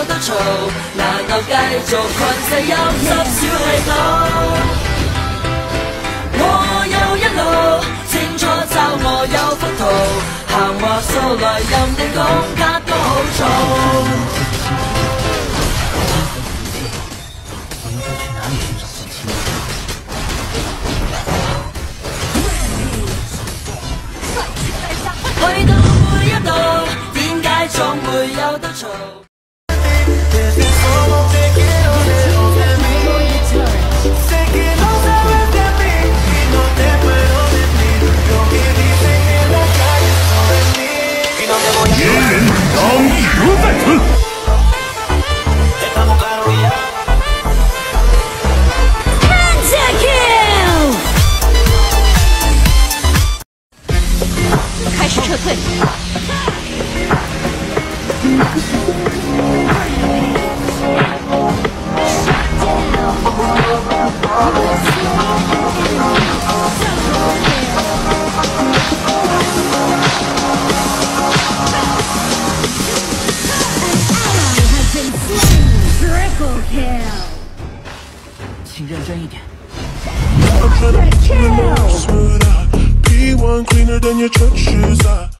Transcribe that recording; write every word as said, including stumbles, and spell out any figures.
有得嘈，難夠繼續群勢有十小氣泡。我有一路，清楚找我有幅圖，閒話數來任你講，卡都好嘈。去到每一度，點解總會有得嘈？ 野人当蛇在此。 开始撤退。 请认真一点。 P one cleaner than your church shoes.